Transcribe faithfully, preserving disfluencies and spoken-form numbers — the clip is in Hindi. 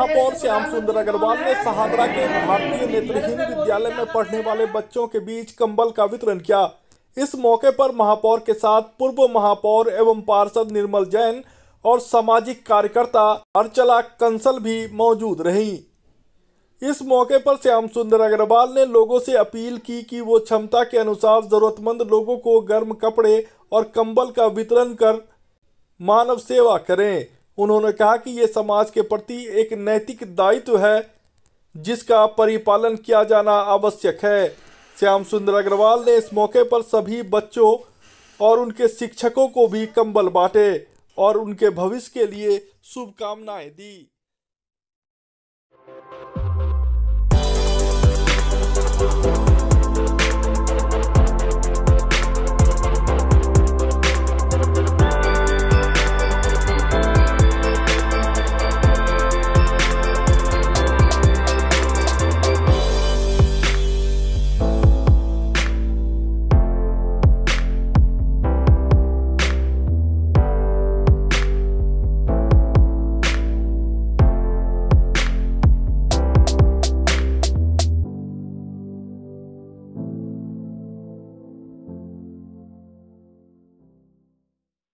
महापौर श्याम सुंदर अग्रवाल ने सहादरा के भारतीय नेत्रहीन विद्यालय में पढ़ने वाले बच्चों के बीच कंबल का वितरण किया। इस मौके पर महापौर के साथ पूर्व महापौर एवं पार्षद निर्मल जैन और सामाजिक कार्यकर्ता अर्चला कंसल भी मौजूद रहीं। इस मौके पर श्याम सुंदर अग्रवाल ने लोगों से अपील की कि वो क्षमता के अनुसार जरूरतमंद लोगों को गर्म कपड़े और कंबल का वितरण कर मानव सेवा करें। उन्होंने कहा कि ये समाज के प्रति एक नैतिक दायित्व है जिसका परिपालन किया जाना आवश्यक है। श्याम सुंदर अग्रवाल ने इस मौके पर सभी बच्चों और उनके शिक्षकों को भी कंबल बांटे और उनके भविष्य के लिए शुभकामनाएं दी।